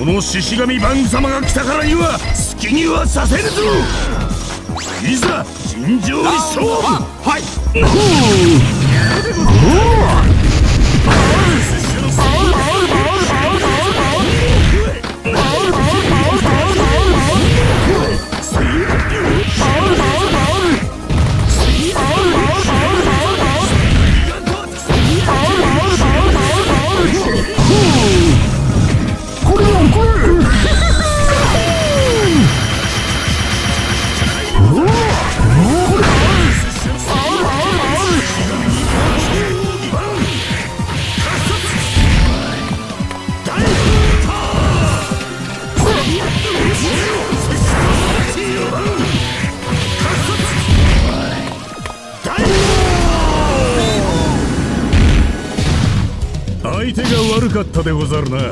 の獅子神バン様が来たからには好きにはさせるぞ。いざ尋常に勝負。はい。相手が悪かったでござるな。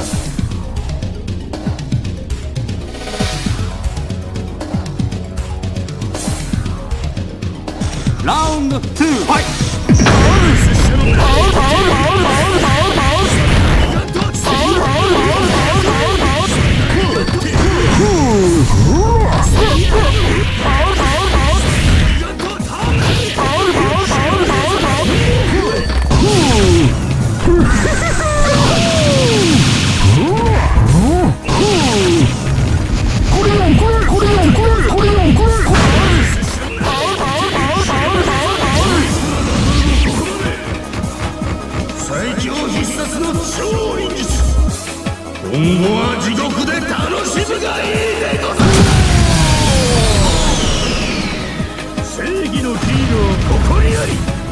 ラウンド2、ファイト。 最強必殺の超忍術。今後は地獄で楽しむがいいでござる。正義のヒーローここにあり。